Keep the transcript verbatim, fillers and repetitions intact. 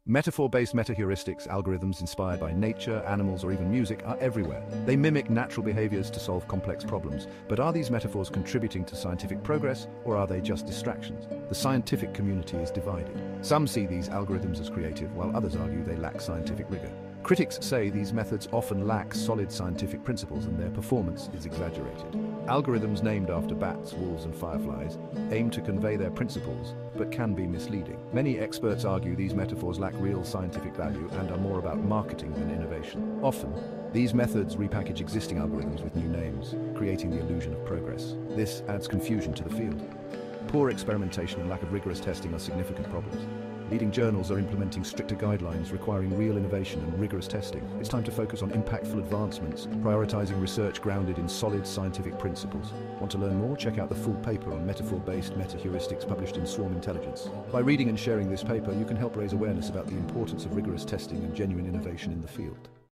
Metaphor-based metaheuristics, algorithms inspired by nature, animals, or even music, are everywhere. They mimic natural behaviors to solve complex problems. But are these metaphors contributing to scientific progress, or are they just distractions? The scientific community is divided. Some see these algorithms as creative, while others argue they lack scientific rigor. Critics say these methods often lack solid scientific principles and their performance is exaggerated. Algorithms named after bats, wolves, and fireflies aim to convey their principles, but can be misleading. Many experts argue these metaphors lack real scientific value and are more about marketing than innovation. Often, these methods repackage existing algorithms with new names, creating the illusion of progress. This adds confusion to the field. Poor experimentation and lack of rigorous testing are significant problems. Leading journals are implementing stricter guidelines requiring real innovation and rigorous testing. It's time to focus on impactful advancements, prioritizing research grounded in solid scientific principles. Want to learn more? Check out the full paper on metaphor-based metaheuristics published in Swarm Intelligence. By reading and sharing this paper, you can help raise awareness about the importance of rigorous testing and genuine innovation in the field.